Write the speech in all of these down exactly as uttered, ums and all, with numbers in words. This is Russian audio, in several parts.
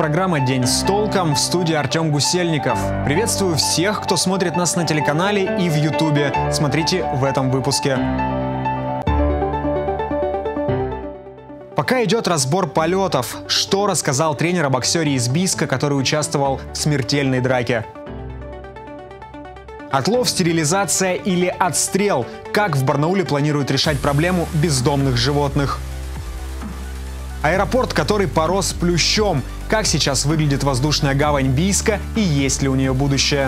программа «День с толком», в студии Артем Гусельников. Приветствую всех, кто смотрит нас на телеканале и в Ютубе. Смотрите в этом выпуске. Пока идет разбор полетов, что рассказал тренер о боксере из Бийска, который участвовал в смертельной драке. Отлов, стерилизация или отстрел? Как в Барнауле планируют решать проблему бездомных животных? Аэропорт, который порос плющом. Как сейчас выглядит воздушная гавань Бийска и есть ли у нее будущее?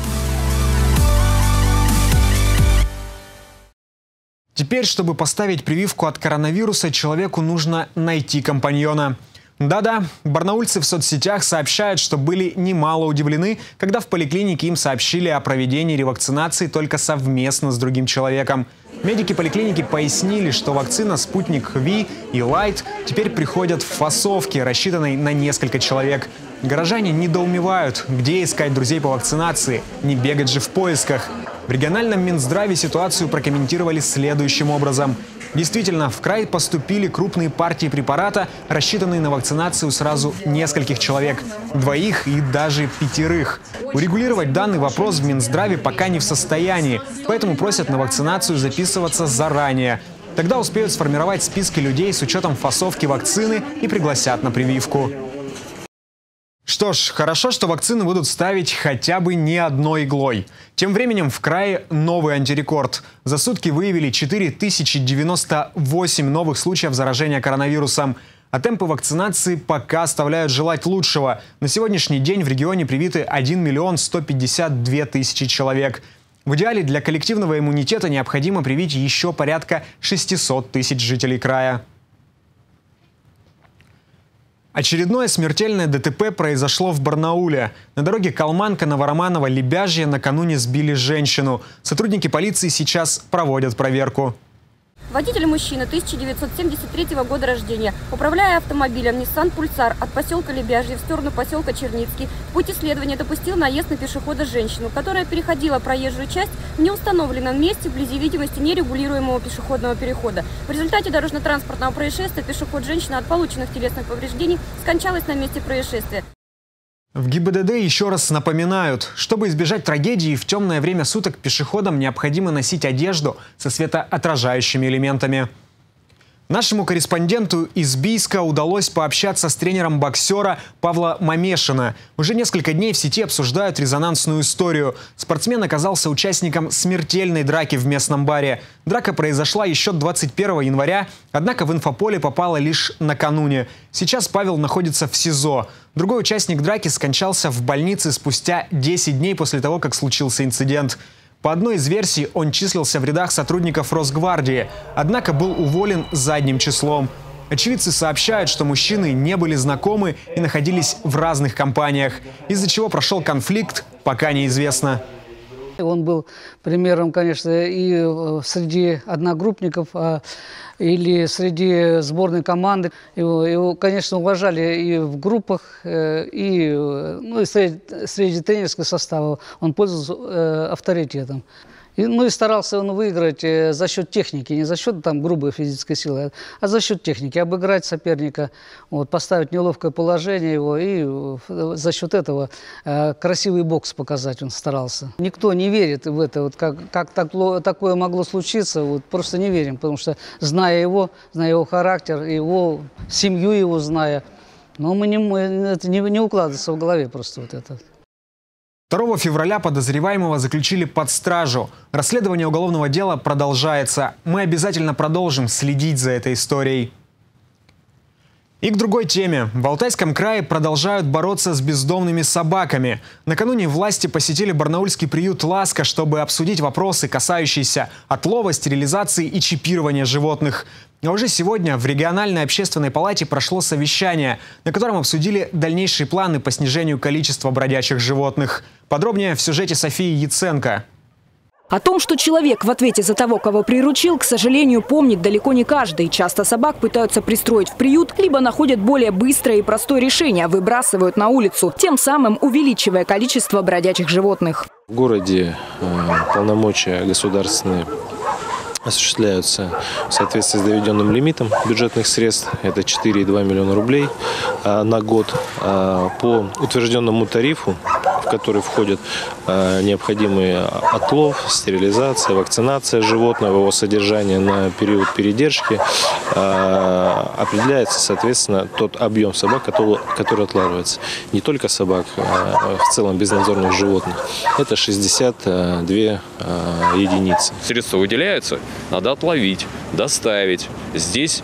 Теперь, чтобы поставить прививку от коронавируса, человеку нужно найти компаньона. Да-да, барнаульцы в соцсетях сообщают, что были немало удивлены, когда в поликлинике им сообщили о проведении ревакцинации только совместно с другим человеком. Медики поликлиники пояснили, что вакцина «Спутник Ви» и «Лайт» теперь приходят в фасовке, рассчитанной на несколько человек. Горожане недоумевают, где искать друзей по вакцинации, не бегать же в поисках. В региональном Минздраве ситуацию прокомментировали следующим образом. Действительно, в край поступили крупные партии препарата, рассчитанные на вакцинацию сразу нескольких человек, двоих и даже пятерых. Урегулировать данный вопрос в Минздраве пока не в состоянии, поэтому просят на вакцинацию записываться заранее. Тогда успеют сформировать списки людей с учетом фасовки вакцины и пригласят на прививку. Что ж, хорошо, что вакцины будут ставить хотя бы не одной иглой. Тем временем в крае новый антирекорд. За сутки выявили четыре тысячи девяносто восемь новых случаев заражения коронавирусом. А темпы вакцинации пока оставляют желать лучшего. На сегодняшний день в регионе привиты один миллион сто пятьдесят две тысячи человек. В идеале для коллективного иммунитета необходимо привить еще порядка шестисот тысяч жителей края. Очередное смертельное ДТП произошло в Барнауле. На дороге Калманка-Новороманово-Лебяжье накануне сбили женщину. Сотрудники полиции сейчас проводят проверку. Водитель мужчина тысяча девятьсот семьдесят третьего года рождения, управляя автомобилем Nissan Pulsar от поселка Лебяжье в сторону поселка Черницкий, в пути следования допустил наезд на пешехода женщину, которая переходила проезжую часть в неустановленном месте вблизи видимости нерегулируемого пешеходного перехода. В результате дорожно-транспортного происшествия пешеход-женщина от полученных телесных повреждений скончалась на месте происшествия. В ГИБДД еще раз напоминают, чтобы избежать трагедии, в темное время суток пешеходам необходимо носить одежду со светоотражающими элементами. Нашему корреспонденту из Бийска удалось пообщаться с тренером боксера Павла Мамешина. Уже несколько дней в сети обсуждают резонансную историю. Спортсмен оказался участником смертельной драки в местном баре. Драка произошла еще двадцать первого января, однако в инфополе попала лишь накануне. Сейчас Павел находится в СИЗО. Другой участник драки скончался в больнице спустя десять дней после того, как случился инцидент. По одной из версий, он числился в рядах сотрудников Росгвардии, однако был уволен задним числом. Очевидцы сообщают, что мужчины не были знакомы и находились в разных компаниях. Из-за чего прошел конфликт, пока неизвестно. Он был примером, конечно, и среди одногруппников, или среди сборной команды. Его, его, конечно, уважали и в группах, и, ну, и среди, среди тренерского состава. Он пользовался авторитетом. И, ну и старался он выиграть за счет техники, не за счет там грубой физической силы, а за счет техники, обыграть соперника, вот, поставить неловкое положение его и за счет этого э, красивый бокс показать он старался. Никто не верит в это, вот, как, как так, такое могло случиться, вот, просто не верим, потому что зная его, зная его характер, его семью его зная, но мы не, мы, это не, не укладывается в голове просто вот это. второго февраля подозреваемого заключили под стражу. Расследование уголовного дела продолжается. Мы обязательно продолжим следить за этой историей. И к другой теме. В Алтайском крае продолжают бороться с бездомными собаками. Накануне власти посетили барнаульский приют «Ласка», чтобы обсудить вопросы, касающиеся отлова, стерилизации и чипирования животных. А уже сегодня в региональной общественной палате прошло совещание, на котором обсудили дальнейшие планы по снижению количества бродячих животных. Подробнее в сюжете Софии Яценко. О том, что человек в ответе за того, кого приручил, к сожалению, помнит далеко не каждый. Часто собак пытаются пристроить в приют, либо находят более быстрое и простое решение – выбрасывают на улицу, тем самым увеличивая количество бродячих животных. В городе э, полномочия государственные осуществляются в соответствии с доведенным лимитом бюджетных средств. Это четыре и два миллиона рублей на год. По утвержденному тарифу, в который входят необходимый отлов, стерилизация, вакцинация животного, его содержание на период передержки, определяется, соответственно, тот объем собак, который, который отлавливается. Не только собак, а в целом безнадзорных животных. Это шестьдесят две единицы. Средства выделяются, надо отловить, доставить, здесь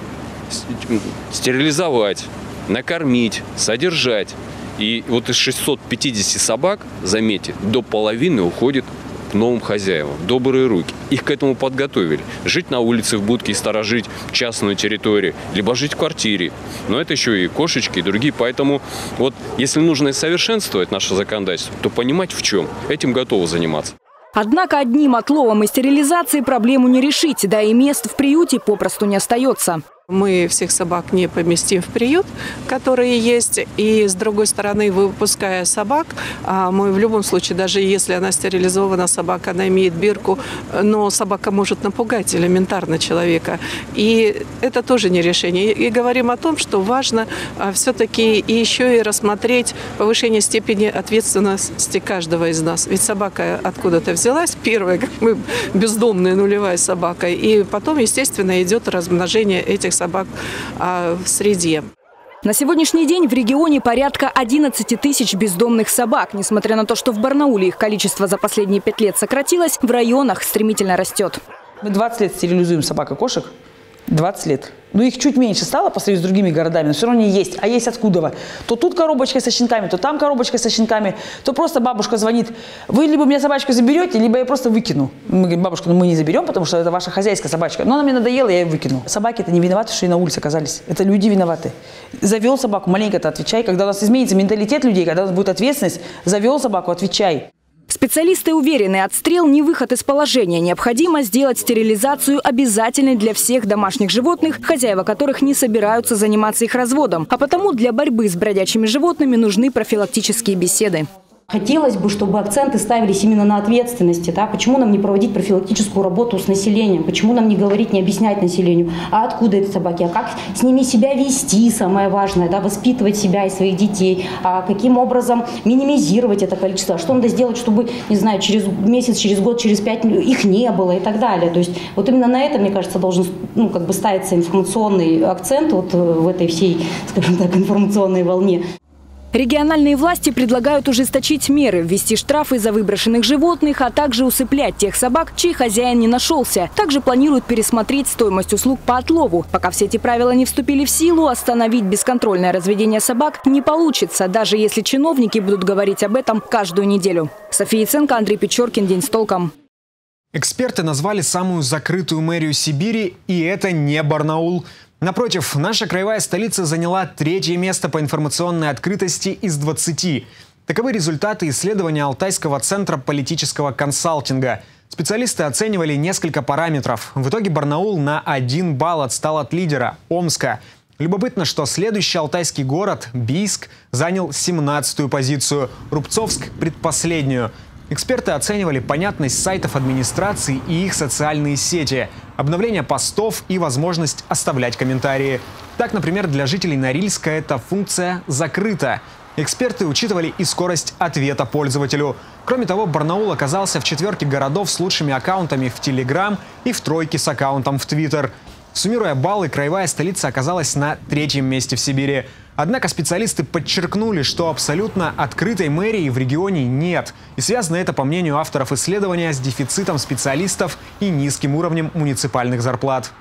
стерилизовать, накормить, содержать. И вот из шестисот пятидесяти собак, заметьте, до половины уходит к новым хозяевам. Добрые руки. Их к этому подготовили. Жить на улице в будке и сторожить частную территорию, либо жить в квартире. Но это еще и кошечки, и другие. Поэтому вот если нужно совершенствовать наше законодательство, то понимать в чем. Этим готовы заниматься. Однако одним отловом и стерилизацией проблему не решить, да и мест в приюте попросту не остается. Мы всех собак не поместим в приют, которые есть. И, с другой стороны, выпуская собак, мы в любом случае, даже если она стерилизована собака, она имеет бирку, но собака может напугать элементарно человека. И это тоже не решение. И говорим о том, что важно все-таки еще и рассмотреть повышение степени ответственности каждого из нас. Ведь собака откуда-то взялась, первая, как мы, бездомная нулевая собака. И потом, естественно, идет размножение этих собак. собак а, в среде. На сегодняшний день в регионе порядка одиннадцати тысяч бездомных собак. Несмотря на то, что в Барнауле их количество за последние пять лет сократилось, в районах стремительно растет. Мы двадцать лет стерилизуем собак и кошек. двадцать лет. Ну, их чуть меньше стало по сравнению с другими городами, но все равно они есть. А есть откуда? То тут коробочка со щенками, то там коробочка со щенками, то просто бабушка звонит. Вы либо меня собачку заберете, либо я просто выкину. Мы говорим: бабушка, ну мы не заберем, потому что это ваша хозяйская собачка. Но она мне надоела, я ее выкину. Собаки-то не виноваты, что и на улице оказались. Это люди виноваты. Завел собаку, маленько-то отвечай. Когда у нас изменится менталитет людей, когда у нас будет ответственность, завел собаку, отвечай. Специалисты уверены, отстрел не выход из положения. Необходимо сделать стерилизацию обязательной для всех домашних животных, хозяева которых не собираются заниматься их разводом. А потому для борьбы с бродячими животными нужны профилактические беседы. Хотелось бы, чтобы акценты ставились именно на ответственности. Да? Почему нам не проводить профилактическую работу с населением? Почему нам не говорить, не объяснять населению, а откуда эти собаки, а как с ними себя вести, самое важное, да? Воспитывать себя и своих детей, а каким образом минимизировать это количество, что надо сделать, чтобы, не знаю, через месяц, через год, через пять их не было и так далее. То есть вот именно на это, мне кажется, должен ну, как бы ставиться информационный акцент вот в этой всей, скажем так, информационной волне. Региональные власти предлагают ужесточить меры, ввести штрафы за выброшенных животных, а также усыплять тех собак, чей хозяин не нашелся. Также планируют пересмотреть стоимость услуг по отлову. Пока все эти правила не вступили в силу, остановить бесконтрольное разведение собак не получится, даже если чиновники будут говорить об этом каждую неделю. София Яценко, Андрей Печоркин. День с толком. Эксперты назвали самую закрытую мэрию Сибири, и это не Барнаул. Напротив, наша краевая столица заняла третье место по информационной открытости из двадцати. Таковы результаты исследования Алтайского центра политического консалтинга. Специалисты оценивали несколько параметров. В итоге Барнаул на один балл отстал от лидера – Омска. Любопытно, что следующий алтайский город – Бийск – занял семнадцатую позицию, Рубцовск – предпоследнюю. Эксперты оценивали понятность сайтов администрации и их социальные сети, обновление постов и возможность оставлять комментарии. Так, например, для жителей Норильска эта функция закрыта. Эксперты учитывали и скорость ответа пользователю. Кроме того, Барнаул оказался в четверке городов с лучшими аккаунтами в Телеграм и в тройке с аккаунтом в Твиттер. Суммируя баллы, краевая столица оказалась на третьем месте в Сибири. Однако специалисты подчеркнули, что абсолютно открытой мэрии в регионе нет. И связано это, по мнению авторов исследования, с дефицитом специалистов и низким уровнем муниципальных зарплат.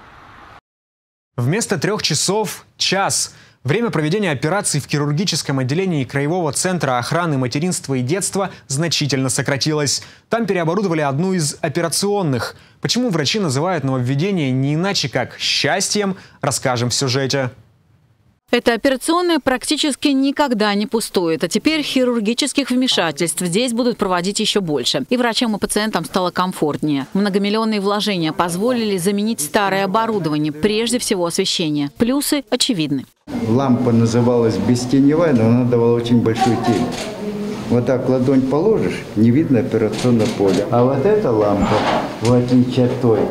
Вместо трех часов – час. Время проведения операций в хирургическом отделении Краевого центра охраны материнства и детства значительно сократилось. Там переоборудовали одну из операционных. Почему врачи называют нововведение не иначе как «счастьем», расскажем в сюжете. Эта операционная практически никогда не пустует. А теперь хирургических вмешательств здесь будут проводить еще больше. И врачам и пациентам стало комфортнее. Многомиллионные вложения позволили заменить старое оборудование, прежде всего освещение. Плюсы очевидны. Лампа называлась бестеневая, но она давала очень большую тень. Вот так ладонь положишь, не видно операционное поле. А вот эта лампа, в отличие от той,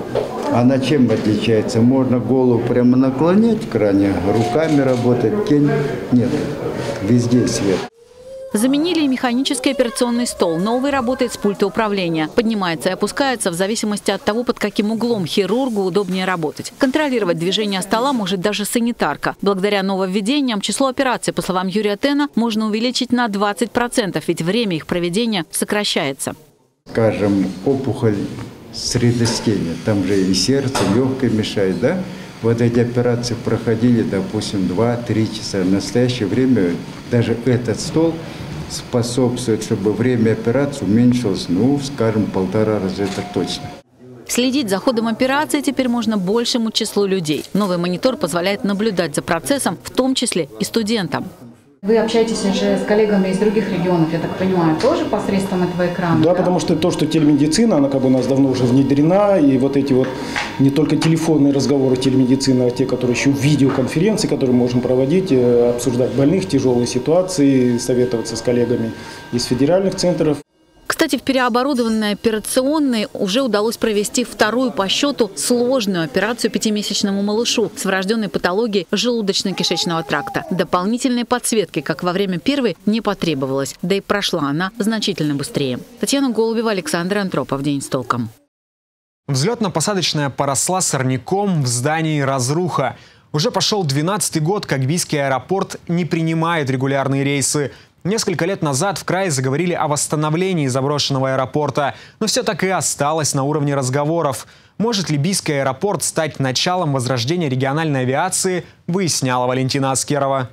Она чем отличается? Можно голову прямо наклонять в кране, руками работать, тень нет, везде свет. Заменили и механический операционный стол. Новый работает с пульта управления. Поднимается и опускается в зависимости от того, под каким углом хирургу удобнее работать. Контролировать движение стола может даже санитарка. Благодаря нововведениям число операций, по словам Юрия Тена, можно увеличить на двадцать процентов, ведь время их проведения сокращается. Скажем, опухоль средостения, там же и сердце, легкое мешает, да? Вот эти операции проходили, допустим, два-три часа. В настоящее время даже этот стол способствует, чтобы время операции уменьшилось, ну, скажем, полтора раза, это точно. Следить за ходом операции теперь можно большему числу людей. Новый монитор позволяет наблюдать за процессом, в том числе и студентам. Вы общаетесь уже с коллегами из других регионов, я так понимаю, тоже посредством этого экрана? Да, да? Потому что то, что телемедицина, она как бы у нас давно уже внедрена, и вот эти вот не только телефонные разговоры телемедицины, а те, которые еще видеоконференции, которые мы можем проводить, обсуждать больных, тяжелые ситуации, советоваться с коллегами из федеральных центров. Кстати, в переоборудованной операционной уже удалось провести вторую по счету сложную операцию пятимесячному малышу с врожденной патологией желудочно-кишечного тракта. Дополнительной подсветки, как во время первой, не потребовалось, да и прошла она значительно быстрее. Татьяна Голубева, Александр Антропов. День с толком. Взлетно-посадочная поросла сорняком, в здании разруха. Уже пошел двенадцатый год, как Бийский аэропорт не принимает регулярные рейсы. Несколько лет назад в крае заговорили о восстановлении заброшенного аэропорта, но все так и осталось на уровне разговоров. Может ли Бийский аэропорт стать началом возрождения региональной авиации, выясняла Валентина Аскерова.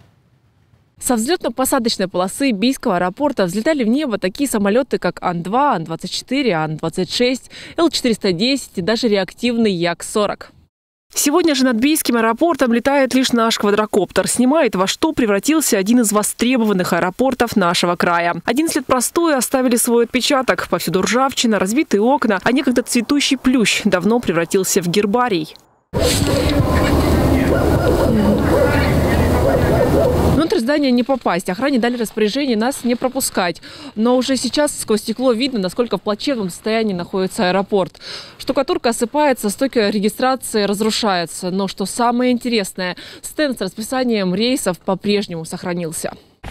Со взлетно-посадочной полосы Бийского аэропорта взлетали в небо такие самолеты, как Ан два, Ан двадцать четыре, Ан двадцать шесть, Эл четыреста десять и даже реактивный Як сорок. Сегодня же над Бийским аэропортом летает лишь наш квадрокоптер. Снимает, во что превратился один из востребованных аэропортов нашего края. одиннадцать лет простоя оставили свой отпечаток. Повсюду ржавчина, разбитые окна, а некогда цветущий плющ давно превратился в гербарий. Внутрь здания не попасть. Охране дали распоряжение нас не пропускать. Но уже сейчас сквозь стекло видно, насколько в плачевном состоянии находится аэропорт. Штукатурка осыпается, стойки регистрации разрушаются. Но что самое интересное, стенд с расписанием рейсов по-прежнему сохранился.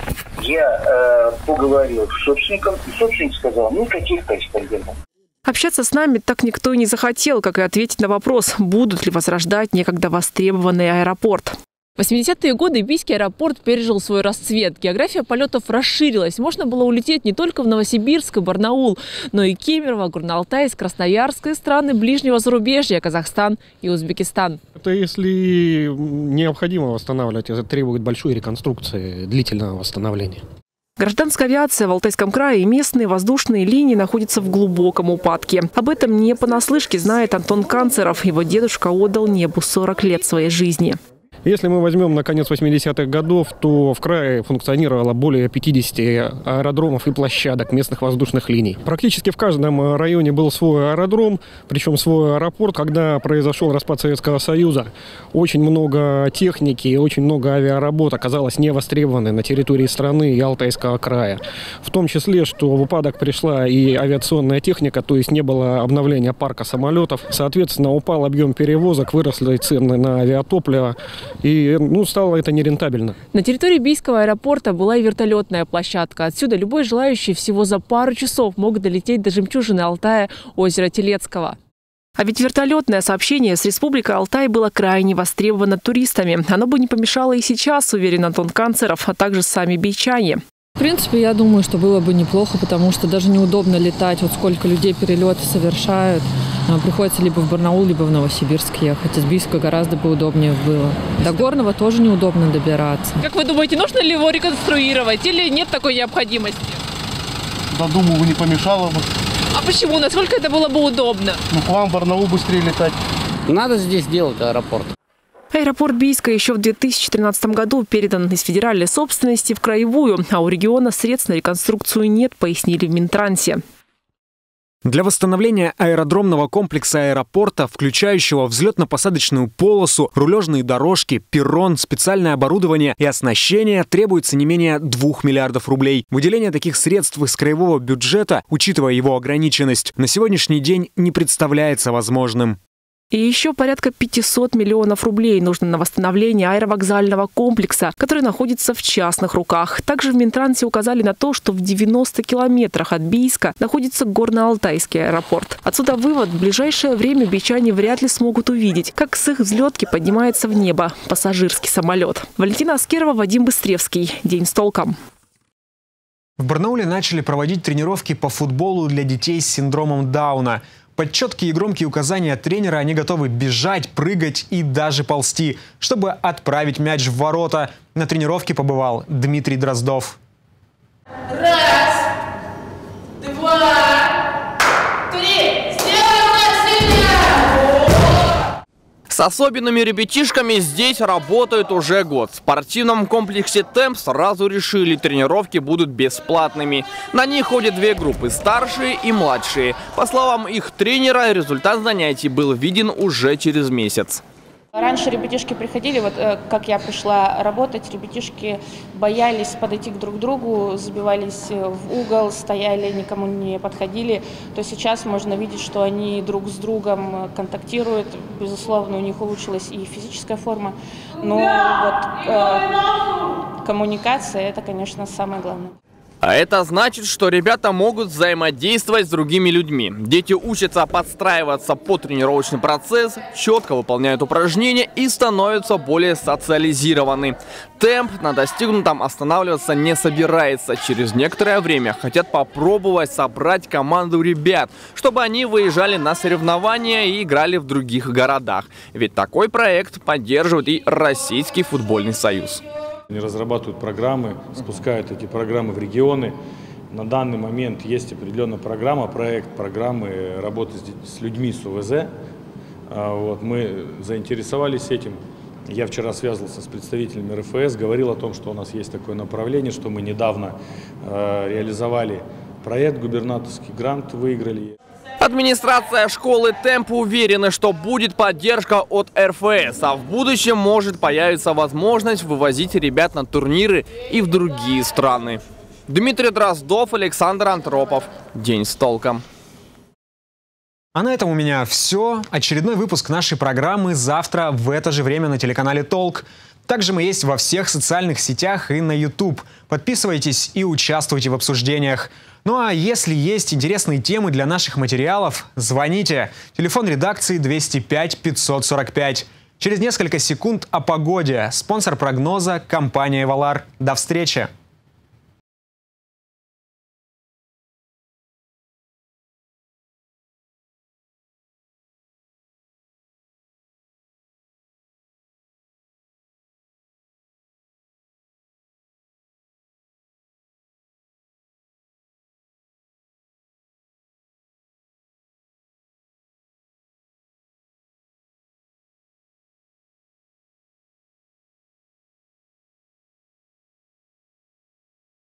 Я э, поговорил с собственником, и собственник сказал, ну каких корреспондентов. Общаться с нами так никто и не захотел, как и ответить на вопрос, будут ли возрождать некогда востребованный аэропорт. В восьмидесятые годы Бийский аэропорт пережил свой расцвет. География полетов расширилась. Можно было улететь не только в Новосибирск и Барнаул, но и Кемерово, Горно-Алтайск, Красноярск и страны ближнего зарубежья, Казахстан и Узбекистан. Это если необходимо восстанавливать, это требует большой реконструкции, длительного восстановления. Гражданская авиация в Алтайском крае и местные воздушные линии находятся в глубоком упадке. Об этом не понаслышке знает Антон Канцеров. Его дедушка отдал небу сорок лет своей жизни. Если мы возьмем на конец восьмидесятых годов, то в крае функционировало более пятидесяти аэродромов и площадок местных воздушных линий. Практически в каждом районе был свой аэродром, причем свой аэропорт. Когда произошел распад Советского Союза, очень много техники и очень много авиаработ оказалось невостребованной на территории страны и Алтайского края. В том числе, что в упадок пришла и авиационная техника, то есть не было обновления парка самолетов. Соответственно, упал объем перевозок, выросли цены на авиатопливо. И ну, стало это нерентабельно. На территории Бийского аэропорта была и вертолетная площадка. Отсюда любой желающий всего за пару часов мог долететь до жемчужины Алтая, озера Телецкого. А ведь вертолетное сообщение с Республикой Алтай было крайне востребовано туристами. Оно бы не помешало и сейчас, уверен Антон Канцеров, а также сами бичане. В принципе, я думаю, что было бы неплохо, потому что даже неудобно летать. Вот сколько людей перелеты совершают. Приходится либо в Барнаул, либо в Новосибирск ехать. Из Бийска гораздо бы удобнее было. До Горного тоже неудобно добираться. Как вы думаете, нужно ли его реконструировать или нет такой необходимости? Да, думаю, не помешало бы. А почему? Насколько это было бы удобно? Ну, к вам в Барнаул быстрее летать. Надо здесь делать аэропорт. Аэропорт Бийска еще в две тысячи тринадцатом году передан из федеральной собственности в краевую, а у региона средств на реконструкцию нет, пояснили в Минтрансе. Для восстановления аэродромного комплекса аэропорта, включающего взлетно-посадочную полосу, рулежные дорожки, перрон, специальное оборудование и оснащение, требуется не менее двух миллиардов рублей. Выделение таких средств из краевого бюджета, учитывая его ограниченность, на сегодняшний день не представляется возможным. И еще порядка пятисот миллионов рублей нужно на восстановление аэровокзального комплекса, который находится в частных руках. Также в Минтрансе указали на то, что в девяноста километрах от Бийска находится Горно-Алтайский аэропорт. Отсюда вывод: в ближайшее время бичане вряд ли смогут увидеть, как с их взлетки поднимается в небо пассажирский самолет. Валентина Аскерова, Вадим Быстревский. День с толком. В Барнауле начали проводить тренировки по футболу для детей с синдромом Дауна. Под четкие и громкие указания тренера они готовы бежать, прыгать и даже ползти, чтобы отправить мяч в ворота. На тренировке побывал Дмитрий Дроздов. Раз, два, три. С особенными ребятишками здесь работают уже год. В спортивном комплексе «Темп» сразу решили, тренировки будут бесплатными. На них ходят две группы – старшие и младшие. По словам их тренера, результат занятий был виден уже через месяц. Раньше ребятишки приходили, вот как я пришла работать, ребятишки боялись подойти к друг другу, забивались в угол, стояли, никому не подходили. То сейчас можно видеть, что они друг с другом контактируют. Безусловно, у них улучшилась и физическая форма. Но вот э, коммуникация – это, конечно, самое главное. А это значит, что ребята могут взаимодействовать с другими людьми. Дети учатся подстраиваться под тренировочный процесс, четко выполняют упражнения и становятся более социализированы. Темп на достигнутом останавливаться не собирается. Через некоторое время хотят попробовать собрать команду ребят, чтобы они выезжали на соревнования и играли в других городах. Ведь такой проект поддерживает и Российский футбольный союз. Они разрабатывают программы, спускают эти программы в регионы. На данный момент есть определенная программа, проект программы работы с людьми с ОВЗ. Вот, мы заинтересовались этим. Я вчера связывался с представителями РФС, говорил о том, что у нас есть такое направление, что мы недавно э, реализовали проект, губернаторский грант выиграли. Администрация школы «Темп» уверена, что будет поддержка от РФС, а в будущем может появиться возможность вывозить ребят на турниры и в другие страны. Дмитрий Дроздов, Александр Антропов. День с толком. А на этом у меня все. Очередной выпуск нашей программы завтра в это же время на телеканале «Толк». Также мы есть во всех социальных сетях и на YouTube. Подписывайтесь и участвуйте в обсуждениях. Ну а если есть интересные темы для наших материалов, звоните. Телефон редакции двести пять пятьсот сорок пять. Через несколько секунд о погоде. Спонсор прогноза – компания «Валар». До встречи!